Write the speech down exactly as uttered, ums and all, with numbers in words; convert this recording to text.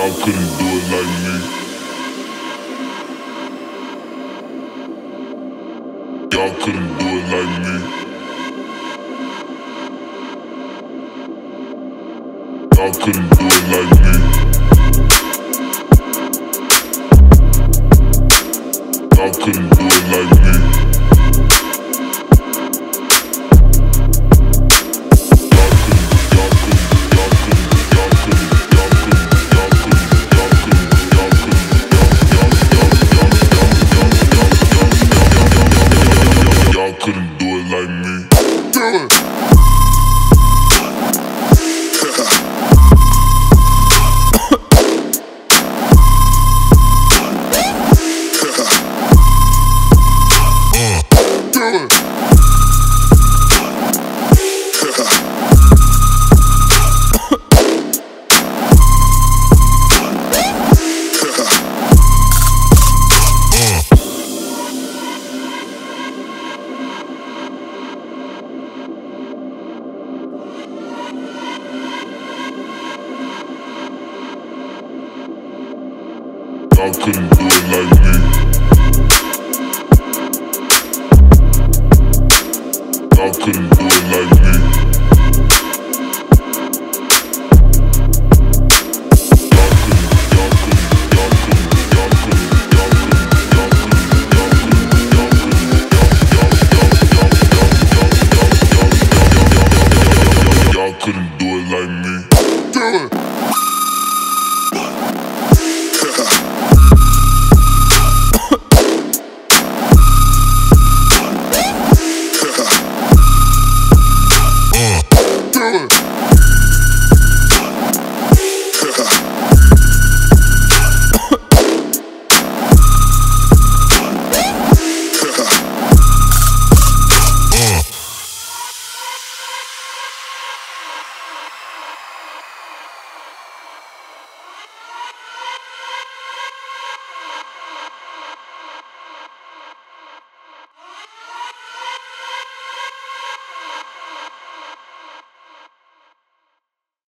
Y'all couldn't do it like me. Y'all couldn't do it like me. Y'all couldn't do it like me. Y'all couldn't do it like me. Couldn't do it like me. Do it. Y'all couldn't do it like me. Y'all couldn't